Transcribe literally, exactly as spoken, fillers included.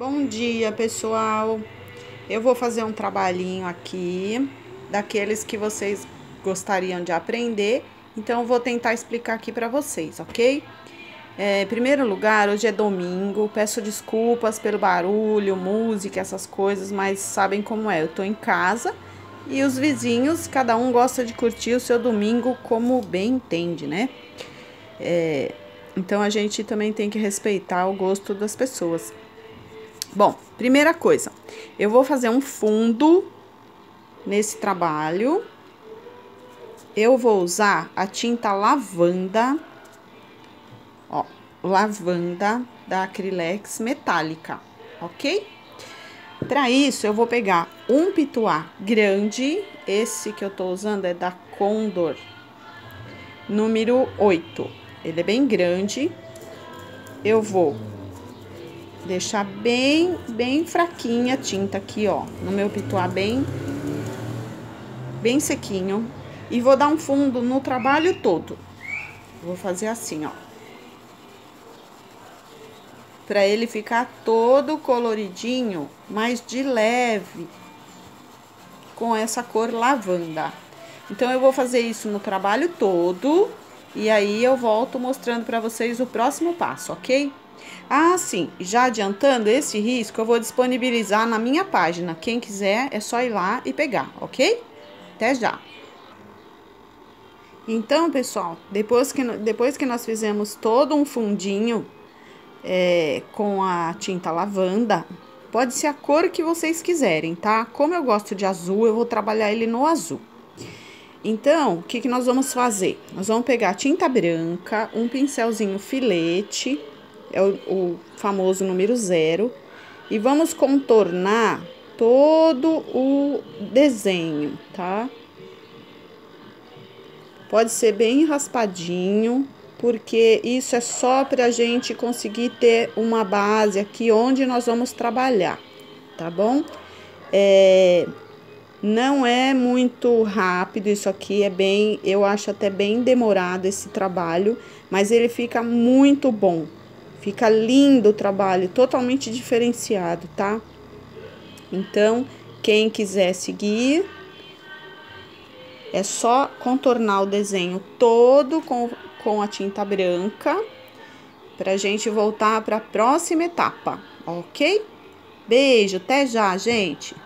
Bom dia, pessoal. Eu vou fazer um trabalhinho aqui, daqueles que vocês gostariam de aprender, então eu vou tentar explicar aqui para vocês, ok? É, em primeiro lugar, hoje é domingo, peço desculpas pelo barulho, música, essas coisas, mas sabem como é, eu tô em casa e os vizinhos, cada um gosta de curtir o seu domingo como bem entende, né? É, então a gente também tem que respeitar o gosto das pessoas. Bom, primeira coisa, eu vou fazer um fundo nesse trabalho. Eu vou usar a tinta lavanda, ó, lavanda da Acrylex metálica, ok? Para isso, eu vou pegar um pituá grande, esse que eu tô usando é da Condor, número oito. Ele é bem grande. Eu vou deixar bem, bem fraquinha a tinta aqui, ó, no meu pituá bem, bem sequinho. E vou dar um fundo no trabalho todo. Vou fazer assim, ó. Pra ele ficar todo coloridinho, mas de leve, com essa cor lavanda. Então, eu vou fazer isso no trabalho todo. E aí, eu volto mostrando pra vocês o próximo passo, ok? Ah, sim, já adiantando, esse risco eu vou disponibilizar na minha página. Quem quiser, é só ir lá e pegar, ok? Até já! Então, pessoal, depois que, depois que nós fizemos todo um fundinho é, com a tinta lavanda, pode ser a cor que vocês quiserem, tá? Como eu gosto de azul, eu vou trabalhar ele no azul. Então, o que, que nós vamos fazer? Nós vamos pegar a tinta branca, um pincelzinho filete, é o, o famoso número zero, e vamos contornar todo o desenho, tá? Pode ser bem raspadinho, porque isso é só para a gente conseguir ter uma base aqui onde nós vamos trabalhar, tá bom? É, não é muito rápido isso aqui, é bem, eu acho até bem demorado esse trabalho, mas ele fica muito bom. Fica lindo o trabalho, totalmente diferenciado, tá? Então, quem quiser seguir, é só contornar o desenho todo com, com a tinta branca, pra gente voltar para a próxima etapa, ok? Beijo, até já, gente!